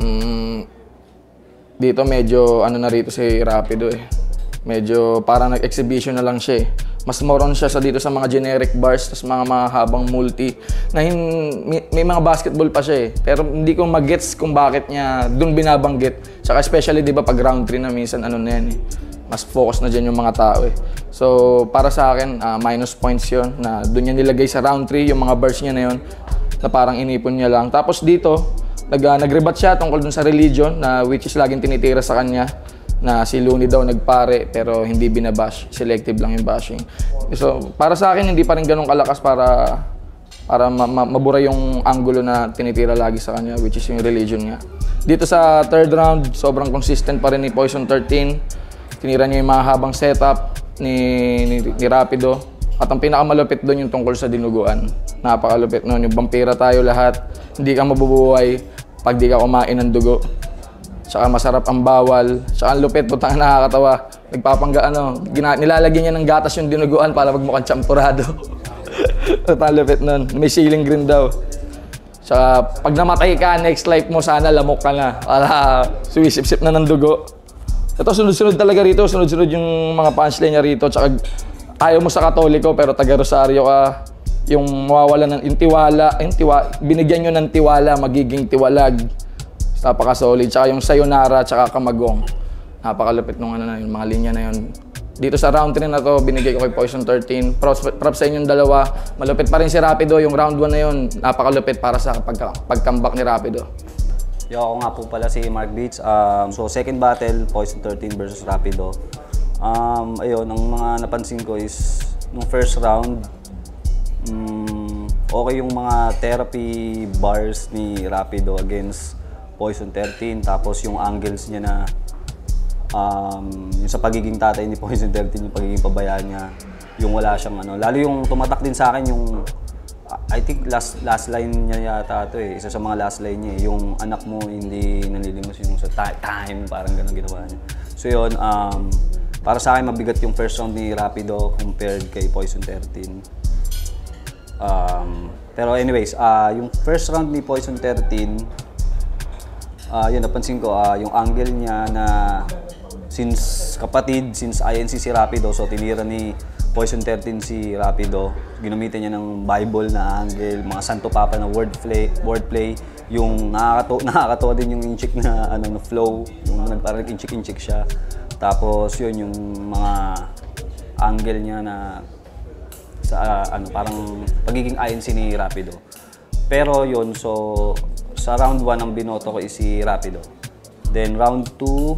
Dito medyo na rito si Rapido eh. Medyo parang nag-exhibition na lang siya eh. Mas moron siya dito sa mga generic bars, tas mga mahabang multi. May mga basketball pa siya eh. Pero hindi ko mag-gets kung bakit niya dun binabanggit. Saka especially di ba pag round 3 na minsan na yan eh. Mas focus na dyan yung mga tao eh. So para sa akin, minus points yun na dun niya nilagay sa round 3 yung mga bars niya na yun na parang inipon niya lang. Tapos dito, nag-rebat siya tungkol dun sa religion na which is laging tinitira sa kanya. Na si Looney daw nagpare pero hindi binabash, selective lang yung bashing. So para sa akin hindi pa rin ganun kalakas para mabura yung angulo na tinitira lagi sa kanya which is yung religion niya. Dito sa third round, sobrang consistent pa rin ni Poison 13. Tinira niya yung mahabang setup ni Rapido. At ang pinakamalupit doon yung tungkol sa dinuguan. Napakalupit noon, yung vampira tayo lahat. Hindi ka mabubuhay pag di ka kumain ng dugo. Tsaka masarap ang bawal. Tsaka ang lupit, putang nakakatawa. Nilalagyan niya ng gatas yung dinuguan para magmukhang champurado. Putang lupit nun. May ceiling green daw. Tsaka pag namatay ka, next life mo sana lamok ka na. Para suwisip-sip na ng dugo. Ito sunod-sunod talaga rito. Sunod-sunod yung mga punchline niya rito. Tsaka ayaw mo sa Katoliko pero taga-Rosario ka. Yung mawawala ng tiwala. Binigyan nyo ng tiwala, magiging tiwalag. Napaka-solid. Tsaka yung sayonara, tsaka kamagong. Napakalupit nung yung mga linya na yun. Dito sa round 3 na to, binigay ko kay Poison 13. Props sa inyong dalawa. Malupit pa rin si Rapido. Yung round 1 na yun, napakalupit para sa pag-comeback ni Rapido. Ako nga po pala si Mark Beats. So second battle, Poison 13 versus Rapido. Ayun, ang mga napansin ko is, nung first round, okay yung mga therapy bars ni Rapido against Poison 13, tapos yung angles niya na yung sa pagiging tatay ni Poison 13, yung pagiging pabayaan niya, yung wala siyang lalo yung tumatak din sa akin yung I think last line niya yata ito eh, isa sa mga last line niya, yung anak mo hindi nalilimos yung sa time, parang ganun ginawa niya. So yun, para sa akin mabigat yung first round ni Rapido compared kay Poison 13. Pero anyways, yung first round ni Poison 13, yun, napansin ko, yung angle niya na since INC si Rapido, so tinira ni Poison 13 si Rapido, ginamitan niya ng Bible na angle, mga Santo Papa na wordplay, yung nakakatawa din yung inchik na na flow, yung parang inchik siya. Tapos yun yung mga angle niya na sa parang pagiging INC ni Rapido. Pero yun, so sa round 1 ang binoto ko is si Rapido. Then round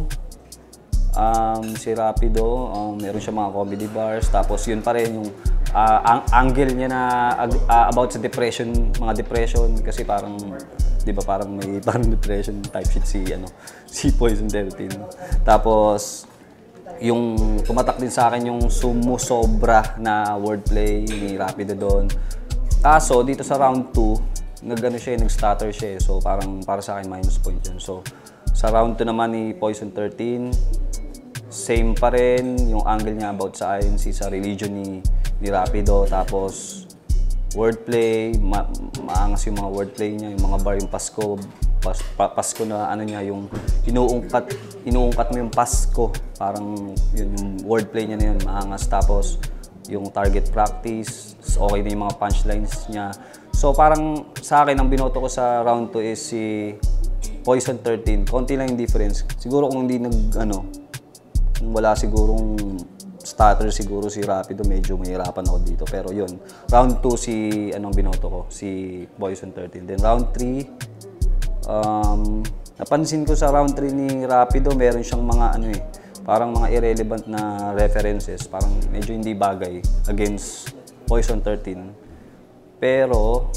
2, si Rapido, meron siya mga comedy bars. Tapos yun pa rin yung angle niya na about sa depression, mga depression. Kasi parang, di ba parang may parang depression type shit si Poison 13. Tapos, yung tumatak din sa akin yung sumusobra na wordplay ni Rapido doon. Kaso, dito sa round 2, nag-stutter siya eh. So parang para sa akin minus point yun. So sa round 2 naman ni Poison 13, same pa rin yung angle niya about sa INC sa religion ni Rapido. Tapos wordplay, maangas yung mga wordplay niya, yung mga bar, yung Pasko na niya, yung inuungkat mo yung Pasko. Parang yun yung wordplay niya na yun, maangas. Tapos yung target practice, okay na yung mga punchlines niya. So parang sa akin, ang binoto ko sa round 2 is si Poison 13. Konti lang yung difference. Siguro kung hindi kung wala sigurong stutter siguro si Rapido, medyo mahirapan ako dito. Pero yun, round 2 binoto ko, si Poison 13. Then round 3, napansin ko sa round 3 ni Rapido, meron siyang mga parang mga irrelevant na references. Parang medyo hindi bagay against Poison 13. Pero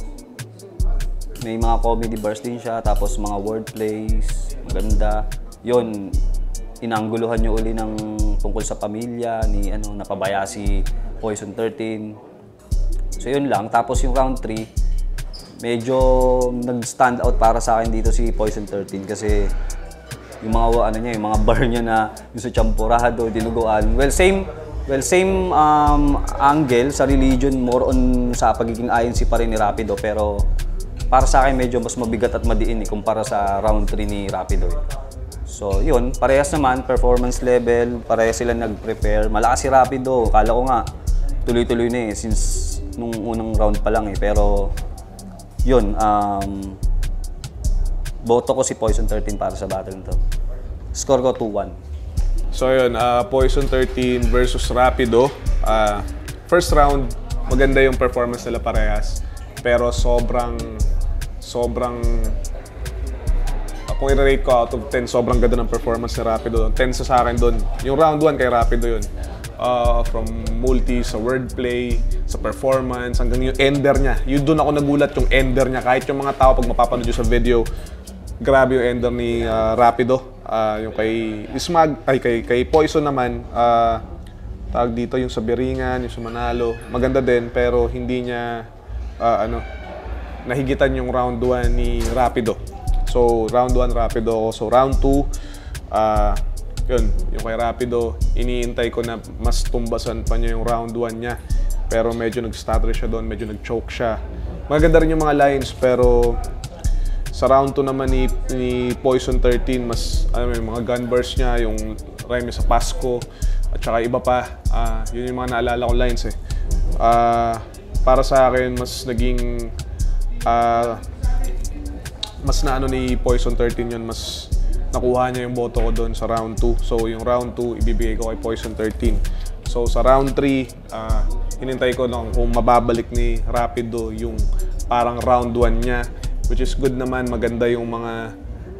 may mga comedy bars din siya, tapos mga wordplays, maganda. Yun, inangguluhan niyo uli ng tungkol sa pamilya, napabaya si Poison 13. So yun lang. Tapos yung round 3, medyo nag-stand out para sa akin dito si Poison 13 kasi yung mga yung mga bar niya na yung sa champurado, dinuguan. Same angle sa religion, more on sa pagiging INC pa rin ni Rapido, pero para sa akin medyo mas mabigat at madiin kumpara sa round 3 ni Rapido. So yun, parehas naman, performance level, parehas sila nag-prepare. Malakas si Rapido, kala ko nga tuloy-tuloy na since nung unang round pa lang pero yun, boto ko si Poison 13 para sa battle nito. Score ko 2-1. So yun, Poison 13 versus Rapido. First round, maganda yung performance nila parehas. Pero sobrang kung i-rate ko out of 10, sobrang ganda ng performance ni Rapido. 10 sa akin doon. Yung round 1 kay Rapido yun. From multi, sa wordplay, sa performance, hanggang yung ender niya. Yun doon ako nagulat, yung ender niya. Kahit yung mga tao, pag mapapanood nyo sa video, grabe yung ender ni Rapido. Yung kay Ismag, kay Poison naman, tawag dito yung sa Biringan, yung sa Manalo, maganda din, pero hindi niya, nahigitan yung round 1 ni Rapido. So, round 1 Rapido ako. So, round 2, yun, yung kay Rapido, iniintay ko na mas tumbasan pa niya yung round 1 niya. Pero medyo nag-stutter siya doon, medyo nag-choke siya. Maganda rin yung mga lines, pero sa round 2 naman ni Poison 13, mas yung mga gun burst niya, yung rhyme niya sa Pasko, at saka iba pa. Yun yung mga naalala kong lines eh. Para sa akin, mas naging mas na ni Poison 13 yun, mas nakuha niya yung boto ko doon sa round 2. So yung round 2, ibibigay ko kay Poison 13. So sa round 3, hinintay ko lang kung mababalik ni Rapido yung parang round 1 niya, which is good naman, maganda yung mga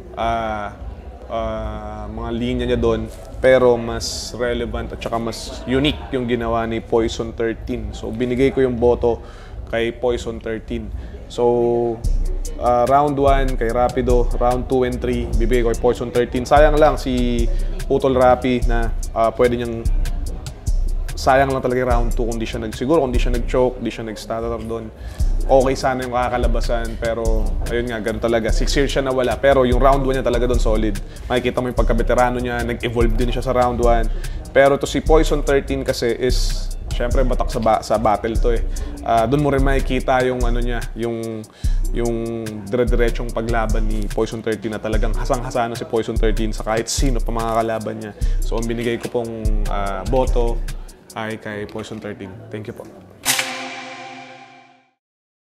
linya niya doon, pero mas relevant at saka mas unique yung ginawa ni Poison 13. So binigay ko yung boto kay Poison 13. So round 1 kay Rapido, round 2 and 3 bibigay ko kay Poison 13. Sayang lang si Putol Rapi na pwede niyang, sayang lang talaga yung round 2 kung di siya nag-choke, di siya nag-stutter doon. Okay sana yung kakalabasan, pero ayun nga, ganun talaga. 6 years siya nawala, pero yung round 1 niya talaga doon solid. Makikita mo yung pagka-veterano niya, nag-evolve din siya sa round 1. Pero to si Poison 13 kasi is, syempre batak sa battle to eh. Doon mo rin makikita yung yung dire-diretsong paglaban ni Poison 13 na talagang hasang-hasana si Poison 13 sa kahit sino pa mga kalaban niya. So ang binigay ko pong boto ay kay Poison 13. Thank you po.